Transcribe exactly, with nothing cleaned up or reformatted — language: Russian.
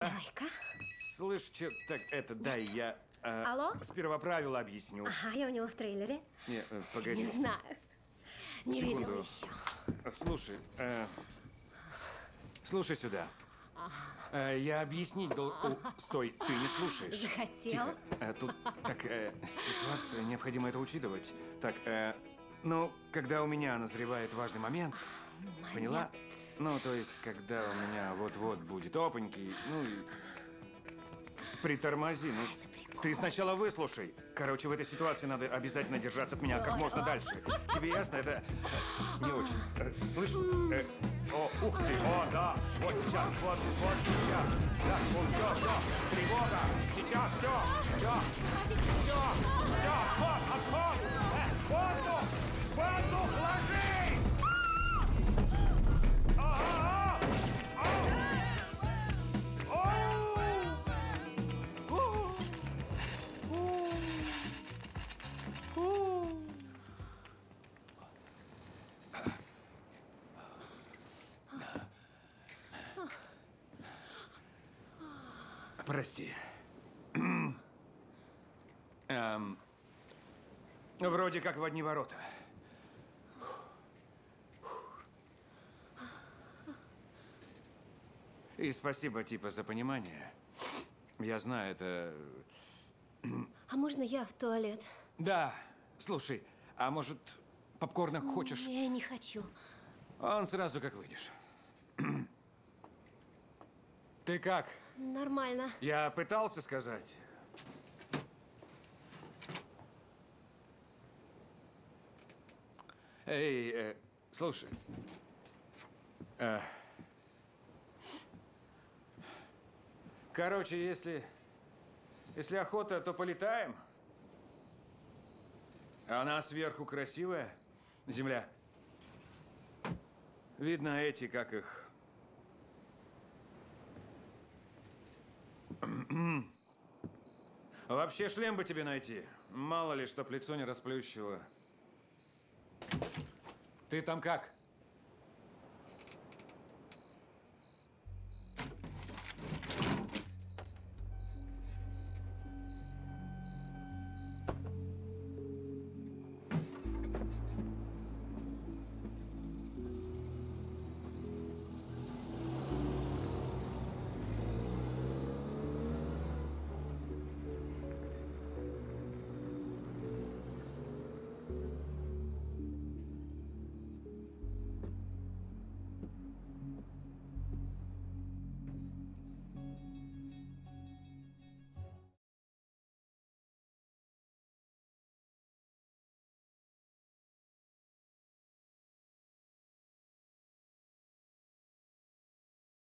Давай-ка. Слышь, что так это, дай я э, Алло? сперва правила объясню. Ага, я у него в трейлере. Не, э, погоди. Не знаю. Не Секунду. видел еще. Слушай, э, слушай сюда. Э, я объяснить дол... О, стой, ты не слушаешь. Захотел? Тихо. Э, тут так, э, ситуация, необходимо это учитывать. Так, э, ну, когда у меня назревает важный момент, поняла? Ну, то есть, когда у меня вот-вот будет опаньки, ну и... Притормози, ну. Ты сначала выслушай. Короче, в этой ситуации надо обязательно держаться от меня как можно дальше. Тебе ясно? Это не очень. Э, слышь? Э, о, ух ты! О, да! Вот сейчас, вот, вот сейчас. Да, вот, все, все. Тревога! Сейчас, все, все. Все, все, отход, отход! Э, воздух! Воздух, ложись! Ага, прости. Эм, вроде как в одни ворота. И спасибо, типа, за понимание. Я знаю, это... А можно я в туалет? Да, слушай, а может, попкорна хочешь? Я не хочу. Он сразу как выйдешь. Ты как? Нормально. Я пытался сказать. Эй, э, слушай. Э, короче, если... Если охота, то полетаем. Она сверху красивая, земля. Видно эти, как их... Вообще шлем бы тебе найти. Мало ли, чтоб лицо не расплющило. Ты там как?